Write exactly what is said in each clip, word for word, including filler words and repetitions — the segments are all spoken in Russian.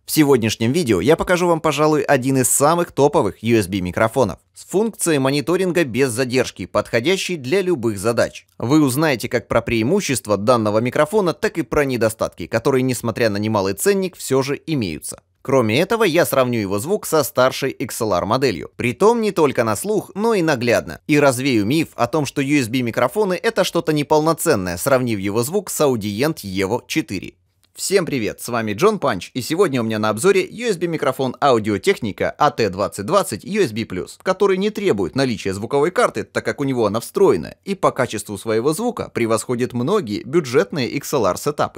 В сегодняшнем видео я покажу вам, пожалуй, один из самых топовых ю эс би микрофонов с функцией мониторинга без задержки, подходящий для любых задач. Вы узнаете как про преимущества данного микрофона, так и про недостатки, которые, несмотря на немалый ценник, все же имеются. Кроме этого, я сравню его звук со старшей икс эл ар моделью. Притом не только на слух, но и наглядно. И развею миф о том, что ю эс би микрофоны это что-то неполноценное, сравнив его звук с Audient Evo четыре. Всем привет, с вами Джон Панч, и сегодня у меня на обзоре ю эс би микрофон Audio-Technica эй ти двадцать двадцать ю эс би плюс, который не требует наличия звуковой карты, так как у него она встроена, и по качеству своего звука превосходит многие бюджетные икс эл ар сетапы.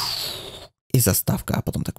И заставка, а потом так...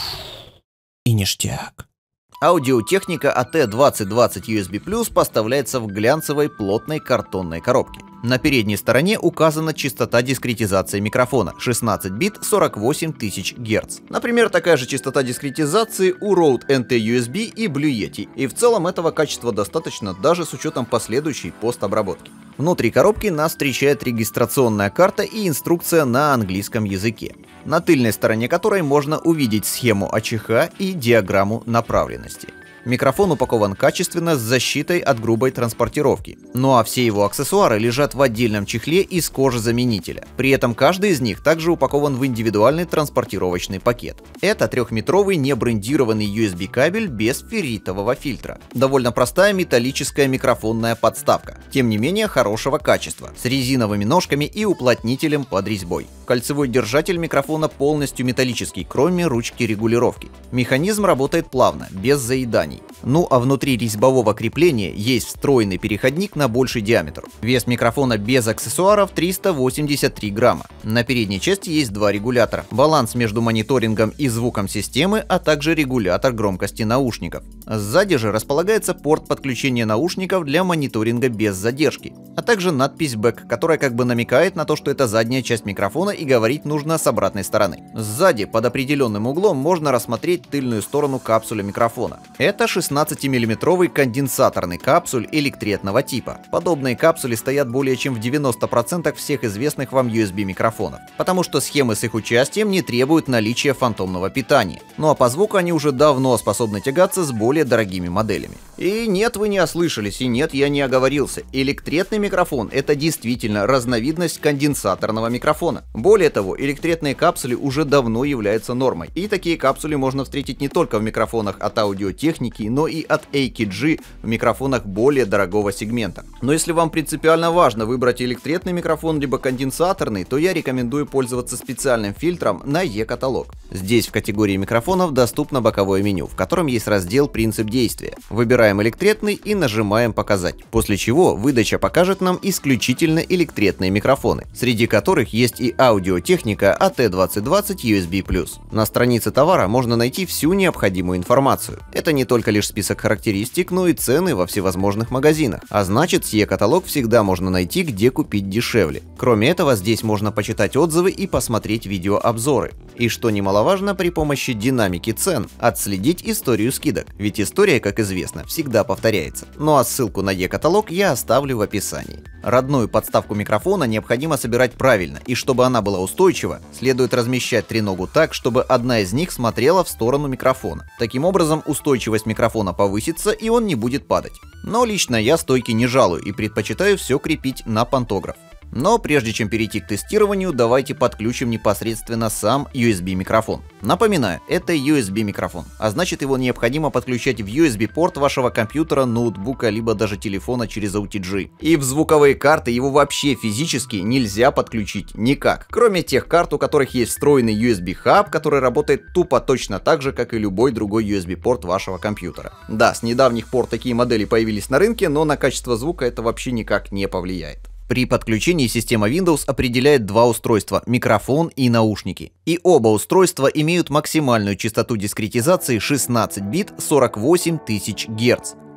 И ништяк. Audio-Technica эй ти двадцать двадцать ю эс би плюс поставляется в глянцевой плотной картонной коробке. На передней стороне указана частота дискретизации микрофона шестнадцать бит сорок восемь тысяч герц. Например, такая же частота дискретизации у Rode эн ти ю эс би и Blue Yeti. И в целом этого качества достаточно даже с учетом последующей постобработки. Внутри коробки нас встречает регистрационная карта и инструкция на английском языке, на тыльной стороне которой можно увидеть схему АЧХ и диаграмму направленности. Микрофон упакован качественно с защитой от грубой транспортировки. Ну а все его аксессуары лежат в отдельном чехле из кожезаменителя. При этом каждый из них также упакован в индивидуальный транспортировочный пакет. Это трехметровый небрендированный ю эс би кабель без ферритового фильтра. Довольно простая металлическая микрофонная подставка. Тем не менее хорошего качества, с резиновыми ножками и уплотнителем под резьбой. Кольцевой держатель микрофона полностью металлический, кроме ручки регулировки. Механизм работает плавно, без заеданий. Ну а внутри резьбового крепления есть встроенный переходник на больший диаметр. Вес микрофона без аксессуаров триста восемьдесят три грамма. На передней части есть два регулятора. Баланс между мониторингом и звуком системы, а также регулятор громкости наушников. Сзади же располагается порт подключения наушников для мониторинга без задержки, а также надпись «Back», которая как бы намекает на то, что это задняя часть микрофона и говорить нужно с обратной стороны. Сзади под определенным углом можно рассмотреть тыльную сторону капсуля микрофона. Это шестнадцатимиллиметровый конденсаторный капсуль электретного типа. Подобные капсули стоят более чем в девяноста процентах всех известных вам ю эс би микрофонов, потому что схемы с их участием не требуют наличия фантомного питания. Ну а по звуку они уже давно способны тягаться с более дорогими моделями. И нет, вы не ослышались, и нет, я не оговорился. Электретный микрофон — это действительно разновидность конденсаторного микрофона. Более того, электретные капсули уже давно являются нормой, и такие капсули можно встретить не только в микрофонах от Audio-Technica, но и от эй кей джи в микрофонах более дорогого сегмента. Но если вам принципиально важно выбрать электретный микрофон либо конденсаторный, то я рекомендую пользоваться специальным фильтром на E-каталог. Здесь в категории микрофонов доступно боковое меню, в котором есть раздел «Принцип действия». Выбираем электретный и нажимаем «Показать», после чего выдача покажет нам исключительно электретные микрофоны, среди которых есть и Audio-Technica эй ти двадцать двадцать ю эс би плюс. На странице товара можно найти всю необходимую информацию. Это не только лишь список характеристик, но и цены во всевозможных магазинах. А значит, сей каталог всегда можно найти, где купить дешевле. Кроме этого, здесь можно почитать отзывы и посмотреть видеообзоры. И что немаловажно, при помощи динамики цен отследить историю скидок, ведь история, как известно, всегда повторяется. Ну а ссылку на E-каталог я оставлю в описании. Родную подставку микрофона необходимо собирать правильно, и чтобы она была устойчива, следует размещать треногу так, чтобы одна из них смотрела в сторону микрофона. Таким образом, устойчивость микрофона повысится, и он не будет падать. Но лично я стойки не жалую и предпочитаю все крепить на пантограф. Но прежде чем перейти к тестированию, давайте подключим непосредственно сам ю эс би микрофон. Напоминаю, это ю эс би микрофон, а значит его необходимо подключать в ю эс би порт вашего компьютера, ноутбука, либо даже телефона через о ти джи. И в звуковые карты его вообще физически нельзя подключить никак, кроме тех карт, у которых есть встроенный ю эс би хаб, который работает тупо точно так же, как и любой другой ю эс би порт вашего компьютера. Да, с недавних пор такие модели появились на рынке, но на качество звука это вообще никак не повлияет. При подключении система Windows определяет два устройства – микрофон и наушники. И оба устройства имеют максимальную частоту дискретизации шестнадцать бит сорок восемь тысяч герц.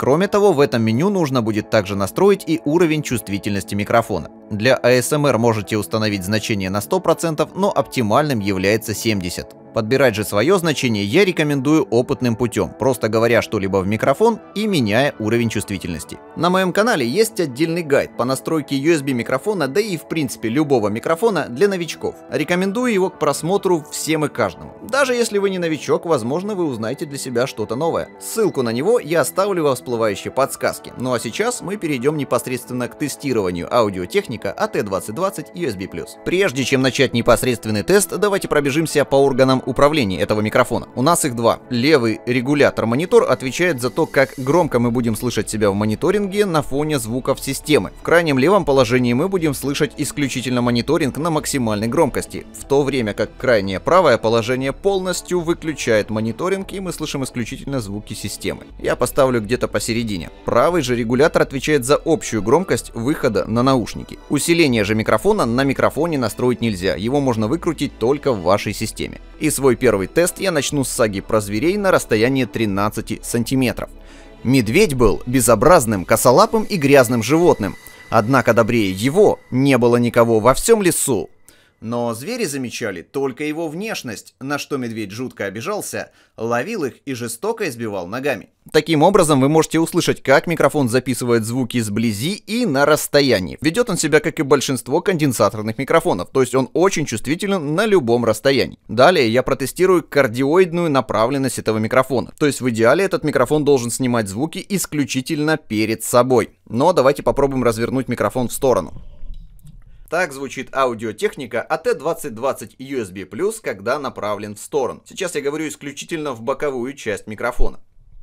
Кроме того, в этом меню нужно будет также настроить и уровень чувствительности микрофона. Для а эс эм эр можете установить значение на сто процентов, но оптимальным является семьдесят процентов. Подбирать же свое значение я рекомендую опытным путем, просто говоря что-либо в микрофон и меняя уровень чувствительности. На моем канале есть отдельный гайд по настройке ю эс би микрофона, да и в принципе любого микрофона для новичков. Рекомендую его к просмотру всем и каждому. Даже если вы не новичок, возможно, вы узнаете для себя что-то новое. Ссылку на него я оставлю во всплывающей подсказке. Ну а сейчас мы перейдем непосредственно к тестированию аудиотехника а тэ двадцать двадцать ю эс би плюс. Прежде чем начать непосредственный тест, давайте пробежимся по органам управления этого микрофона. У нас их два. Левый регулятор-монитор отвечает за то, как громко мы будем слышать себя в мониторинге на фоне звуков системы. В крайнем левом положении мы будем слышать исключительно мониторинг на максимальной громкости, в то время как крайнее правое положение полностью выключает мониторинг, и мы слышим исключительно звуки системы. Я поставлю где-то посередине. Правый же регулятор отвечает за общую громкость выхода на наушники. Усиление же микрофона на микрофоне настроить нельзя, его можно выкрутить только в вашей системе. И свой первый тест я начну с саги про зверей на расстоянии тринадцати сантиметров. Медведь был безобразным, косолапым и грязным животным, однако добрее его не было никого во всем лесу. Но звери замечали только его внешность, на что медведь жутко обижался, ловил их и жестоко избивал ногами. Таким образом, вы можете услышать, как микрофон записывает звуки сблизи и на расстоянии. Ведет он себя, как и большинство конденсаторных микрофонов, то есть он очень чувствителен на любом расстоянии. Далее я протестирую кардиоидную направленность этого микрофона, то есть в идеале этот микрофон должен снимать звуки исключительно перед собой. Но давайте попробуем развернуть микрофон в сторону. Так звучит аудиотехника а тэ двадцать двадцать ю эс би плюс, когда направлен в сторону. Сейчас я говорю исключительно в боковую часть микрофона.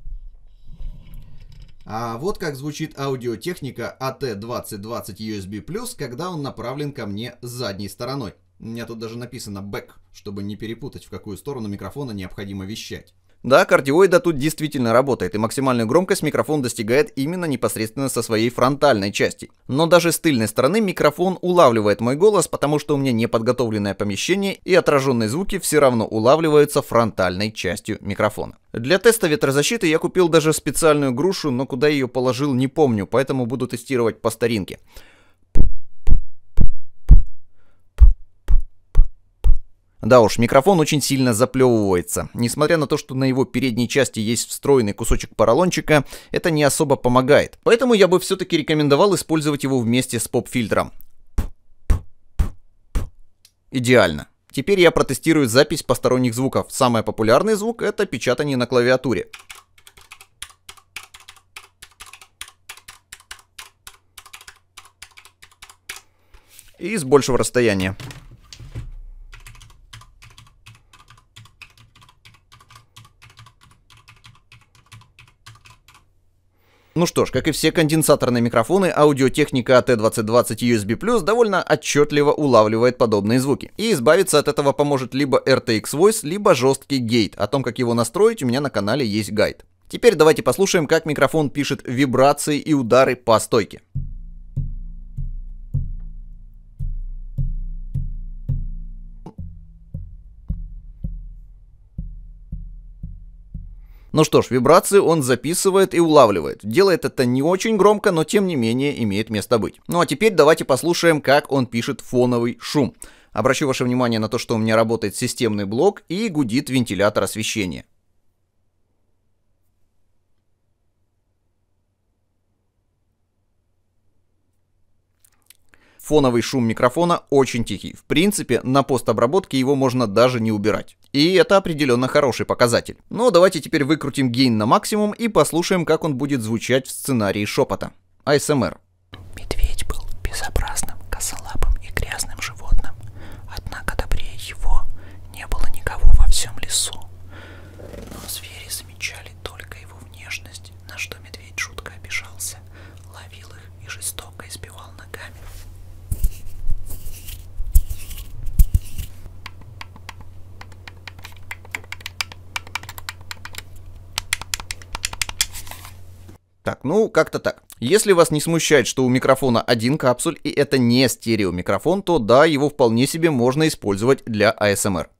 А вот как звучит аудиотехника а тэ двадцать двадцать ю эс би плюс, когда он направлен ко мне задней стороной. У меня тут даже написано back, чтобы не перепутать, в какую сторону микрофона необходимо вещать. Да, кардиоида тут действительно работает, и максимальную громкость микрофон достигает именно непосредственно со своей фронтальной части. Но даже с тыльной стороны микрофон улавливает мой голос, потому что у меня неподготовленное помещение, и отраженные звуки все равно улавливаются фронтальной частью микрофона. Для теста ветрозащиты я купил даже специальную грушу, но куда ее положил не помню, поэтому буду тестировать по старинке. Да уж, микрофон очень сильно заплевывается. Несмотря на то, что на его передней части есть встроенный кусочек поролончика, это не особо помогает. Поэтому я бы все-таки рекомендовал использовать его вместе с поп-фильтром. Идеально. Теперь я протестирую запись посторонних звуков. Самый популярный звук — это печатание на клавиатуре. И с большего расстояния. Ну что ж, как и все конденсаторные микрофоны, аудиотехника а тэ двадцать двадцать ю эс би плюс довольно отчетливо улавливает подобные звуки. И избавиться от этого поможет либо эр ти экс Voice, либо жесткий гейт. О том, как его настроить, у меня на канале есть гайд. Теперь давайте послушаем, как микрофон пишет вибрации и удары по стойке. Ну что ж, вибрации он записывает и улавливает. Делает это не очень громко, но тем не менее имеет место быть. Ну а теперь давайте послушаем, как он пишет фоновый шум. Обращу ваше внимание на то, что у меня работает системный блок и гудит вентилятор освещения. Фоновый шум микрофона очень тихий. В принципе, на постобработке его можно даже не убирать. И это определенно хороший показатель. Но давайте теперь выкрутим гейн на максимум и послушаем, как он будет звучать в сценарии шепота. а эс эм эр. Медведь был безобразным, косолапым и грязным животным. Однако добрее его не было никого во всем лесу. Но звери замечали только его внешность, на что медведь жутко обижался, ловил их и жестоко избивал ногами. Так, ну как-то так. Если вас не смущает, что у микрофона один капсуль и это не стереомикрофон, то да, его вполне себе можно использовать для а эс эм эр.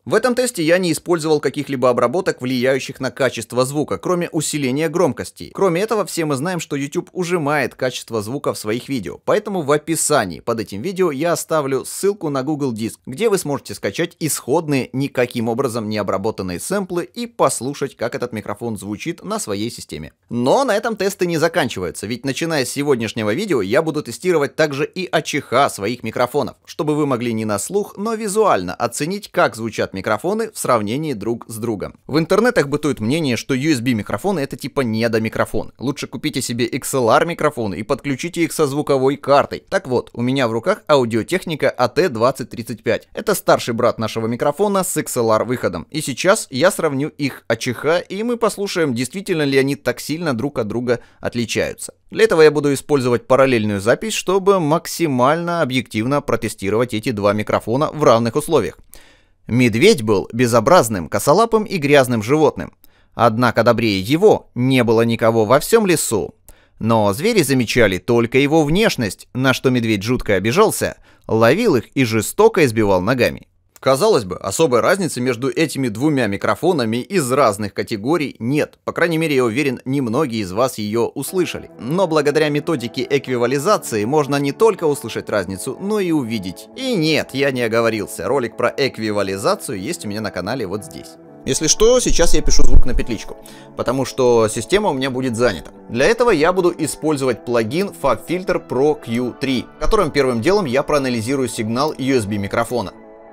В этом тесте я не использовал каких-либо обработок, влияющих на качество звука, кроме усиления громкости. Кроме этого, все мы знаем, что YouTube ужимает качество звука в своих видео, поэтому в описании под этим видео я оставлю ссылку на Google Диск, где вы сможете скачать исходные, никаким образом не обработанные сэмплы и послушать, как этот микрофон звучит на своей системе. Но на этом тесты не заканчиваются, ведь начиная с сегодняшнего видео я буду тестировать также и АЧХ своих микрофонов, чтобы вы могли не на слух, но визуально оценить, как звучат микрофоны в сравнении друг с другом. В интернетах бытует мнение, что ю эс би микрофоны это типа недомикрофоны. Лучше купите себе икс эл ар микрофоны и подключите их со звуковой картой. Так вот, у меня в руках Audio-Technica а тэ двадцать тридцать пять. Это старший брат нашего микрофона с икс эл ар выходом. И сейчас я сравню их АЧХ, и мы послушаем, действительно ли они так сильно друг от друга отличаются. Для этого я буду использовать параллельную запись, чтобы максимально объективно протестировать эти два микрофона в равных условиях. Медведь был безобразным, косолапым и грязным животным. Однако добрее его не было никого во всем лесу. Но звери замечали только его внешность, на что медведь жутко обижался, ловил их и жестоко избивал ногами. Казалось бы, особой разницы между этими двумя микрофонами из разных категорий нет. По крайней мере, я уверен, немногие из вас ее услышали. Но благодаря методике эквивализации можно не только услышать разницу, но и увидеть. И нет, я не оговорился. Ролик про эквивализацию есть у меня на канале вот здесь. Если что, сейчас я пишу звук на петличку, потому что система у меня будет занята. Для этого я буду использовать плагин FabFilter Pro кью три, которым первым делом я проанализирую сигнал ю эс би микрофона.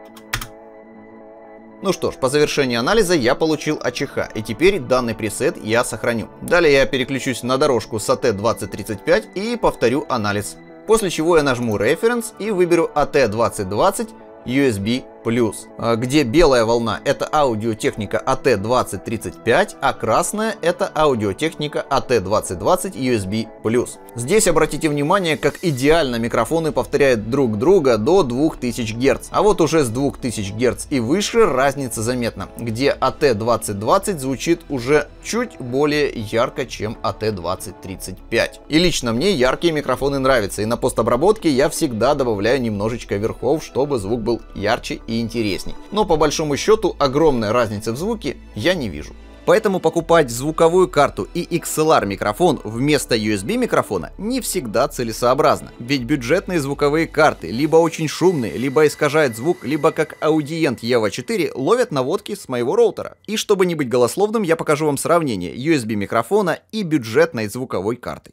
Ну что ж, по завершении анализа я получил АЧХ, и теперь данный пресет я сохраню. Далее я переключусь на дорожку с а тэ двадцать тридцать пять и повторю анализ. После чего я нажму Reference и выберу а тэ двадцать двадцать ю эс би плюс, где белая волна это Audio-Technica а тэ двадцать тридцать пять, а красная это Audio-Technica а тэ двадцать двадцать ю эс би плюс. Здесь обратите внимание, как идеально микрофоны повторяют друг друга до двух тысяч герц, а вот уже с двух тысяч герц и выше разница заметна, где а тэ двадцать двадцать звучит уже чуть более ярко, чем а тэ двадцать тридцать пять. И лично мне яркие микрофоны нравятся, и на постобработке я всегда добавляю немножечко верхов, чтобы звук был ярче и интересней. Но по большому счету огромной разницы в звуке я не вижу. Поэтому покупать звуковую карту и икс эл ар микрофон вместо ю эс би микрофона не всегда целесообразно. Ведь бюджетные звуковые карты либо очень шумные, либо искажают звук, либо как Audient Evo четыре ловят наводки с моего роутера. И чтобы не быть голословным, я покажу вам сравнение ю эс би микрофона и бюджетной звуковой карты.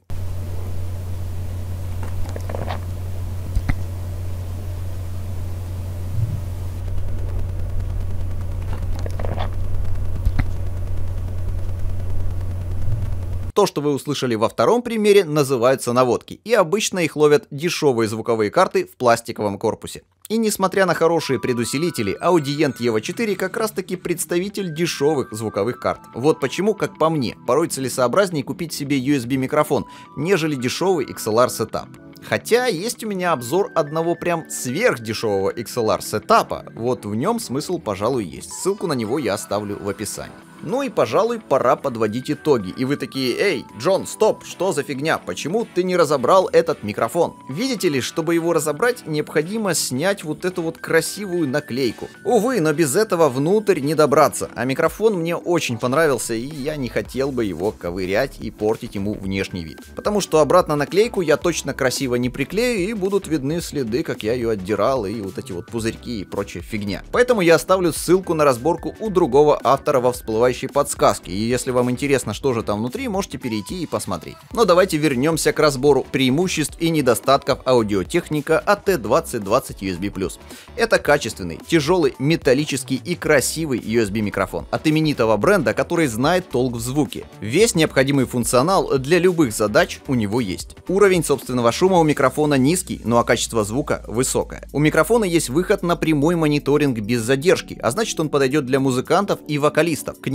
То, что вы услышали во втором примере, называются наводки, и обычно их ловят дешевые звуковые карты в пластиковом корпусе. И несмотря на хорошие предусилители, Audient Evo четыре как раз таки представитель дешевых звуковых карт. Вот почему, как по мне, порой целесообразнее купить себе ю эс би микрофон, нежели дешевый икс эл ар сетап. Хотя есть у меня обзор одного прям сверхдешевого икс эл ар сетапа, вот в нем смысл, пожалуй, есть. Ссылку на него я оставлю в описании. Ну и, пожалуй, пора подводить итоги. И вы такие: эй, Джон, стоп, что за фигня? Почему ты не разобрал этот микрофон? Видите ли, чтобы его разобрать, необходимо снять вот эту вот красивую наклейку. Увы, но без этого внутрь не добраться. А микрофон мне очень понравился, и я не хотел бы его ковырять и портить ему внешний вид. Потому что обратно наклейку я точно красиво не приклею, и будут видны следы, как я ее отдирал, и вот эти вот пузырьки и прочая фигня. Поэтому я оставлю ссылку на разборку у другого автора во всплывающей подсказки, и если вам интересно, что же там внутри, можете перейти и посмотреть. Но давайте вернемся к разбору преимуществ и недостатков Audio-Technica а тэ двадцать двадцать ю эс би плюс. Это качественный, тяжелый, металлический и красивый ю эс би микрофон от именитого бренда, который знает толк в звуке. Весь необходимый функционал для любых задач у него есть. Уровень собственного шума у микрофона низкий, ну а качество звука высокое. У микрофона есть выход на прямой мониторинг без задержки, а значит, он подойдет для музыкантов и вокалистов. К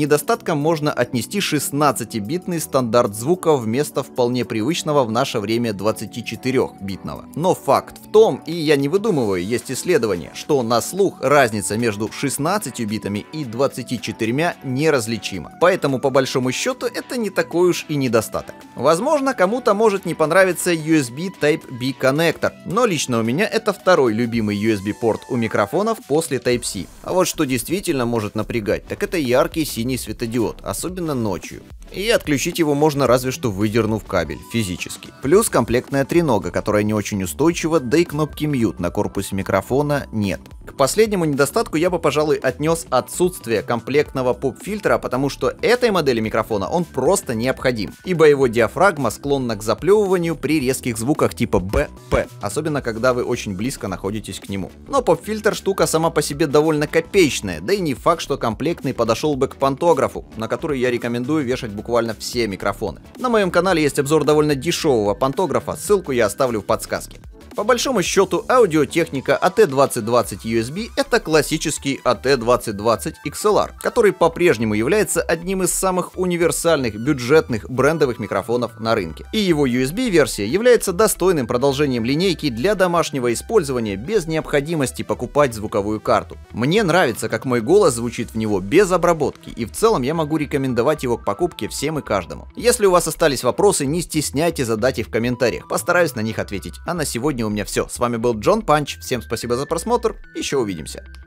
недостатком можно отнести шестнадцатибитный стандарт звука вместо вполне привычного в наше время двадцатичетырёхбитного. Но факт в том, и я не выдумываю, есть исследование, что на слух разница между шестнадцатью битами и двадцатью четырьмя неразличима. Поэтому по большому счету это не такой уж и недостаток. Возможно, кому-то может не понравиться ю эс би Type-B коннектор, но лично у меня это второй любимый ю эс би-порт у микрофонов после Type-C. А вот что действительно может напрягать, так это яркий синий светодиод, особенно ночью. И отключить его можно разве что выдернув кабель, физически. Плюс комплектная тренога, которая не очень устойчива, да и кнопки мьют на корпусе микрофона нет. К последнему недостатку я бы, пожалуй, отнес отсутствие комплектного поп-фильтра, потому что этой модели микрофона он просто необходим, ибо его диафрагма склонна к заплевыванию при резких звуках типа Б П, особенно когда вы очень близко находитесь к нему. Но поп-фильтр штука сама по себе довольно копеечная, да и не факт, что комплектный подошел бы к пантографу, на который я рекомендую вешать буквально все микрофоны. На моем канале есть обзор довольно дешевого пантографа, ссылку я оставлю в подсказке. По большому счету, аудиотехника эй ти двадцать двадцать ю эс би это классический эй ти двадцать двадцать икс эл ар, который по-прежнему является одним из самых универсальных бюджетных брендовых микрофонов на рынке. И его ю эс би-версия является достойным продолжением линейки для домашнего использования без необходимости покупать звуковую карту. Мне нравится, как мой голос звучит в него без обработки, и в целом я могу рекомендовать его к покупке всем и каждому. Если у вас остались вопросы, не стесняйтесь задать их в комментариях, постараюсь на них ответить. А на сегодня у меня все. С вами был Джон Панч, всем спасибо за просмотр, еще увидимся.